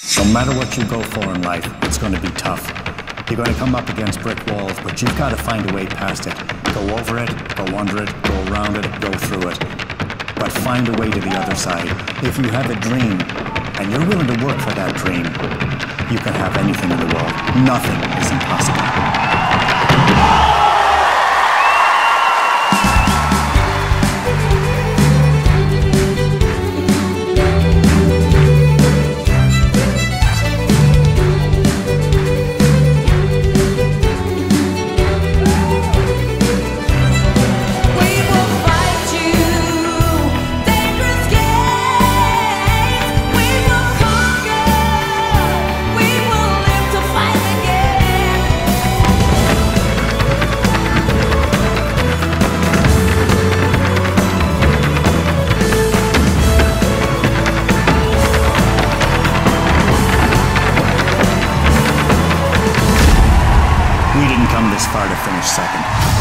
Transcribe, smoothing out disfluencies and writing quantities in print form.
No matter what you go for in life, it's going to be tough. You're going to come up against brick walls, but you've got to find a way past it. Go over it, go under it, go around it, go through it. But find a way to the other side. If you have a dream, and you're willing to work for that dream, you can have anything in the world. Nothing is impossible. We didn't come this far to finish second.